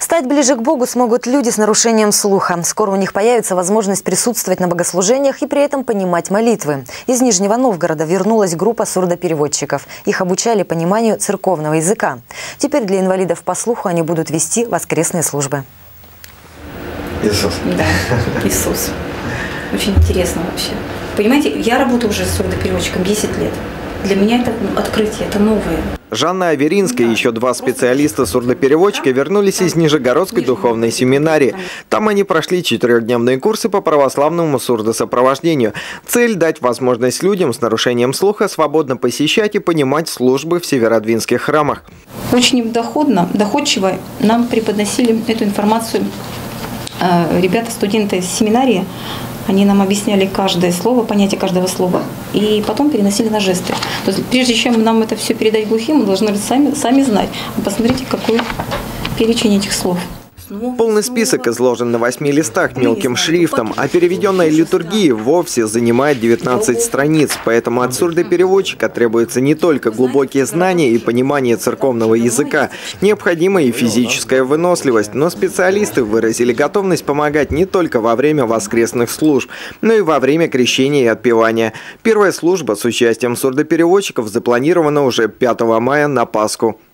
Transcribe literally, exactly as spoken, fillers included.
Стать ближе к Богу смогут люди с нарушением слуха. Скоро у них появится возможность присутствовать на богослужениях и при этом понимать молитвы. Из Нижнего Новгорода вернулась группа сурдопереводчиков. Их обучали пониманию церковного языка. Теперь для инвалидов по слуху они будут вести воскресные службы. Иисус. Да, Иисус. Очень интересно вообще. Понимаете, я работаю уже с сурдопереводчиком десять лет. Для меня это открытие, это новое. Жанна Аверинская и еще два специалиста-сурдопереводчика вернулись из Нижегородской духовной семинарии. Там они прошли четырехдневные курсы по православному сурдосопровождению. Цель – дать возможность людям с нарушением слуха свободно посещать и понимать службы в северодвинских храмах. Очень доходно, доходчиво нам преподносили эту информацию ребята, студенты из семинарии. Они нам объясняли каждое слово, понятие каждого слова, и потом переносили на жесты. То есть, прежде чем нам это все передать глухим, мы должны сами, сами знать. Посмотрите, какой перечень этих слов. Полный список изложен на восьми листах мелким шрифтом, а переведенная литургия вовсе занимает девятнадцать страниц. Поэтому от сурдопереводчика требуется не только глубокие знания и понимание церковного языка, необходима и физическая выносливость. Но специалисты выразили готовность помогать не только во время воскресных служб, но и во время крещения и отпевания. Первая служба с участием сурдопереводчиков запланирована уже пятого мая на Пасху.